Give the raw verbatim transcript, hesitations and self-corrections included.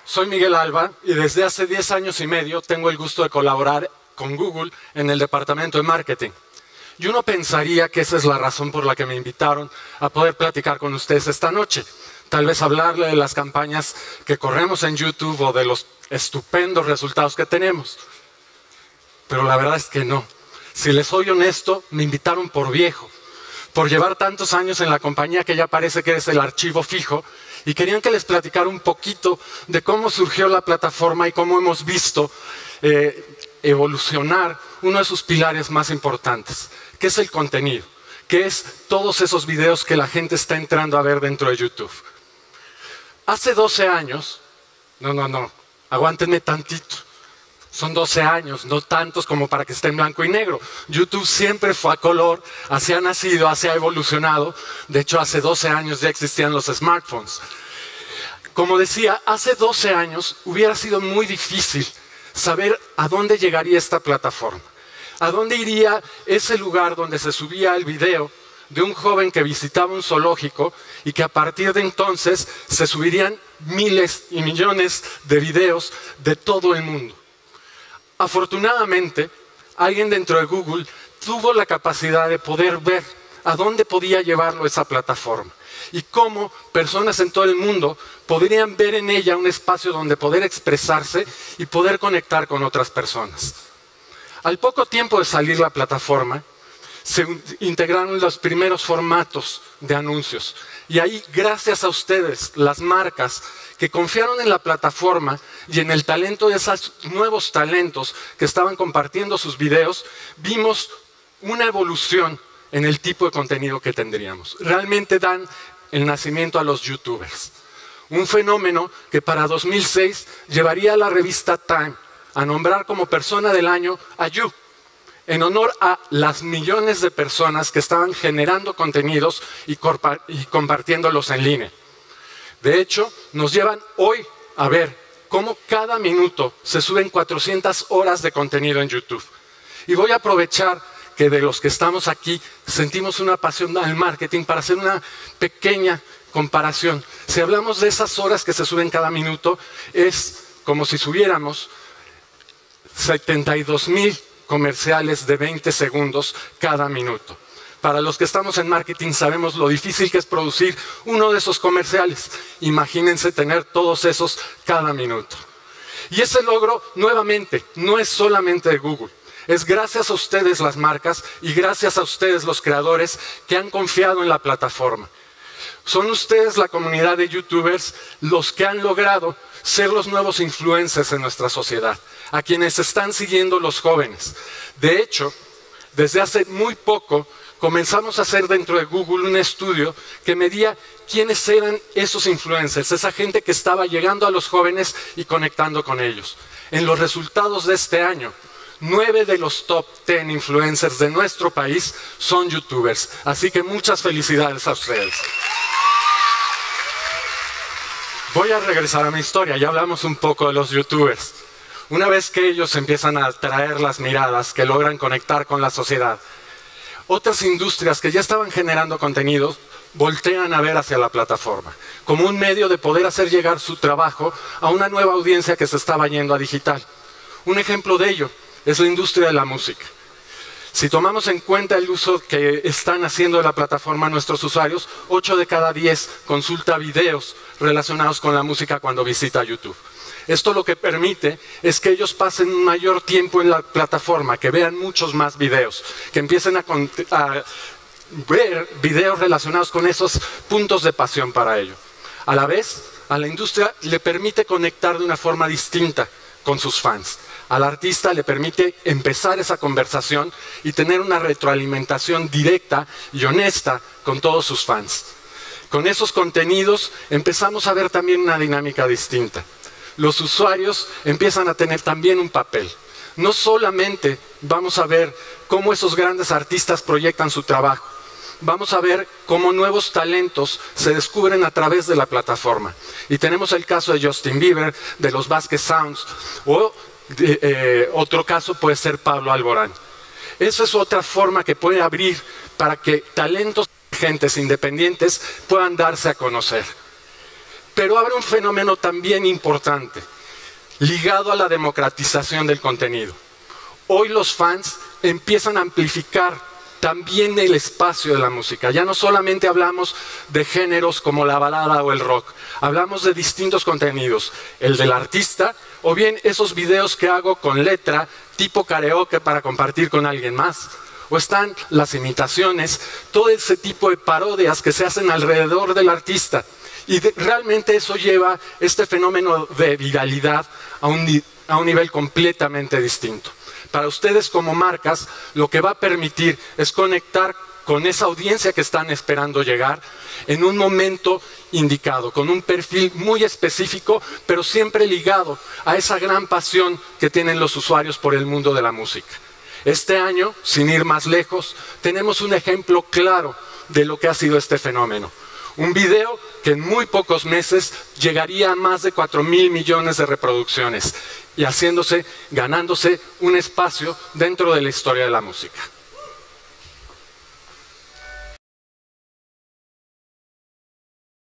soy Miguel Alba y desde hace diez años y medio tengo el gusto de colaborar con Google en el departamento de marketing. Y uno pensaría que esa es la razón por la que me invitaron a poder platicar con ustedes esta noche. Tal vez hablarle de las campañas que corremos en YouTube o de los estupendos resultados que tenemos. Pero la verdad es que no. Si les soy honesto, me invitaron por viejo, por llevar tantos años en la compañía que ya parece que es el archivo fijo, y querían que les platicara un poquito de cómo surgió la plataforma y cómo hemos visto eh, evolucionar uno de sus pilares más importantes, que es el contenido, que es todos esos videos que la gente está entrando a ver dentro de YouTube. Hace doce años, no, no, no, aguántenme tantito, son doce años, no tantos como para que esté en blanco y negro. YouTube siempre fue a color, así ha nacido, así ha evolucionado. De hecho, hace doce años ya existían los smartphones. Como decía, hace doce años hubiera sido muy difícil saber a dónde llegaría esta plataforma. ¿A dónde iría ese lugar donde se subía el video de un joven que visitaba un zoológico y que a partir de entonces se subirían miles y millones de videos de todo el mundo? Afortunadamente, alguien dentro de Google tuvo la capacidad de poder ver a dónde podía llevarlo esa plataforma y cómo personas en todo el mundo podrían ver en ella un espacio donde poder expresarse y poder conectar con otras personas. Al poco tiempo de salir la plataforma, se integraron los primeros formatos de anuncios. Y ahí, gracias a ustedes, las marcas que confiaron en la plataforma y en el talento de esos nuevos talentos que estaban compartiendo sus videos, vimos una evolución en el tipo de contenido que tendríamos. Realmente dan el nacimiento a los YouTubers. Un fenómeno que para dos mil seis llevaría a la revista Time a nombrar como persona del año a You, en honor a las millones de personas que estaban generando contenidos y, y compartiéndolos en línea. De hecho, nos llevan hoy a ver cómo cada minuto se suben cuatrocientas horas de contenido en YouTube. Y voy a aprovechar que de los que estamos aquí sentimos una pasión al marketing para hacer una pequeña comparación. Si hablamos de esas horas que se suben cada minuto, es como si subiéramos setenta y dos mil comerciales de veinte segundos cada minuto. Para los que estamos en marketing sabemos lo difícil que es producir uno de esos comerciales. Imagínense tener todos esos cada minuto. Y ese logro, nuevamente, no es solamente de Google. Es gracias a ustedes las marcas y gracias a ustedes los creadores que han confiado en la plataforma. Son ustedes, la comunidad de YouTubers, los que han logrado ser los nuevos influencers en nuestra sociedad, a quienes están siguiendo los jóvenes. De hecho, desde hace muy poco comenzamos a hacer dentro de Google un estudio que medía quiénes eran esos influencers, esa gente que estaba llegando a los jóvenes y conectando con ellos. En los resultados de este año, nueve de los top diez influencers de nuestro país son YouTubers. Así que muchas felicidades a ustedes. Voy a regresar a mi historia, ya hablamos un poco de los YouTubers. Una vez que ellos empiezan a atraer las miradas, que logran conectar con la sociedad, otras industrias que ya estaban generando contenidos voltean a ver hacia la plataforma, como un medio de poder hacer llegar su trabajo a una nueva audiencia que se estaba yendo a digital. Un ejemplo de ello es la industria de la música. Si tomamos en cuenta el uso que están haciendo de la plataforma nuestros usuarios, ocho de cada diez consulta videos relacionados con la música cuando visita YouTube. Esto lo que permite es que ellos pasen un mayor tiempo en la plataforma, que vean muchos más videos, que empiecen a, a ver videos relacionados con esos puntos de pasión para ello. A la vez, a la industria le permite conectar de una forma distinta con sus fans. Al artista le permite empezar esa conversación y tener una retroalimentación directa y honesta con todos sus fans. Con esos contenidos empezamos a ver también una dinámica distinta. Los usuarios empiezan a tener también un papel. No solamente vamos a ver cómo esos grandes artistas proyectan su trabajo, vamos a ver cómo nuevos talentos se descubren a través de la plataforma. Y tenemos el caso de Justin Bieber, de los Vasquez Sounds, o de, eh, otro caso puede ser Pablo Alborán. Esa es otra forma que puede abrir para que talentos, gentes independientes puedan darse a conocer. Pero habrá un fenómeno también importante, ligado a la democratización del contenido. Hoy los fans empiezan a amplificar también el espacio de la música. Ya no solamente hablamos de géneros como la balada o el rock, hablamos de distintos contenidos, el del artista o bien esos videos que hago con letra tipo karaoke para compartir con alguien más. O están las imitaciones, todo ese tipo de parodias que se hacen alrededor del artista. Y de, realmente eso lleva este fenómeno de viralidad a un, a un nivel completamente distinto. Para ustedes como marcas, lo que va a permitir es conectar con esa audiencia que están esperando llegar en un momento indicado, con un perfil muy específico, pero siempre ligado a esa gran pasión que tienen los usuarios por el mundo de la música. Este año, sin ir más lejos, tenemos un ejemplo claro de lo que ha sido este fenómeno. Un video que en muy pocos meses llegaría a más de cuatro mil millones de reproducciones y haciéndose, ganándose un espacio dentro de la historia de la música.